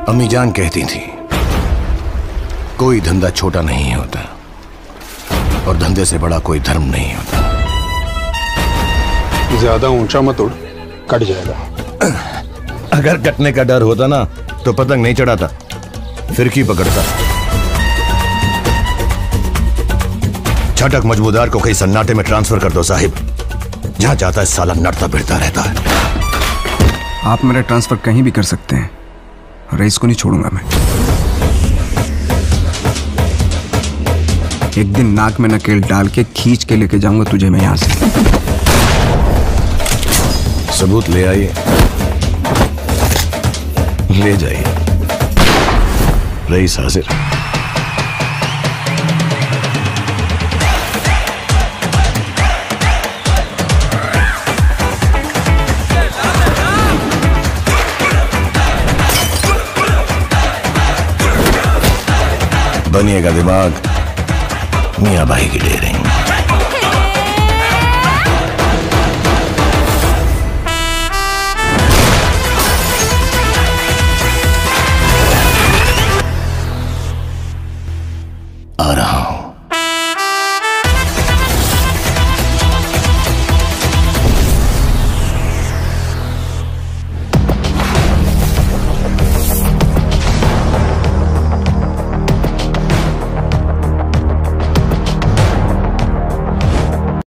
अम्मी जान कहती थी कोई धंधा छोटा नहीं होता और धंधे से बड़ा कोई धर्म नहीं होता। ज्यादा ऊंचा मत उड़, कट जाएगा। अगर कटने का डर होता ना तो पतंग नहीं चढ़ाता, फिरकी पकड़ता। छटक मजबूदार को कहीं सन्नाटे में ट्रांसफर कर दो साहिब, जहां जाता है साला नड़ता भिड़ता रहता है। आप मेरा ट्रांसफर कहीं भी कर सकते हैं, रईस को नहीं छोड़ूंगा मैं। एक दिन नाक में नकेल डाल के खींच के लेके जाऊंगा तुझे मैं यहां से। सबूत ले आइए, ले जाइए। रईस हाजिर। बनिएगा दिमाग, मियां भाई की डेयरिंग।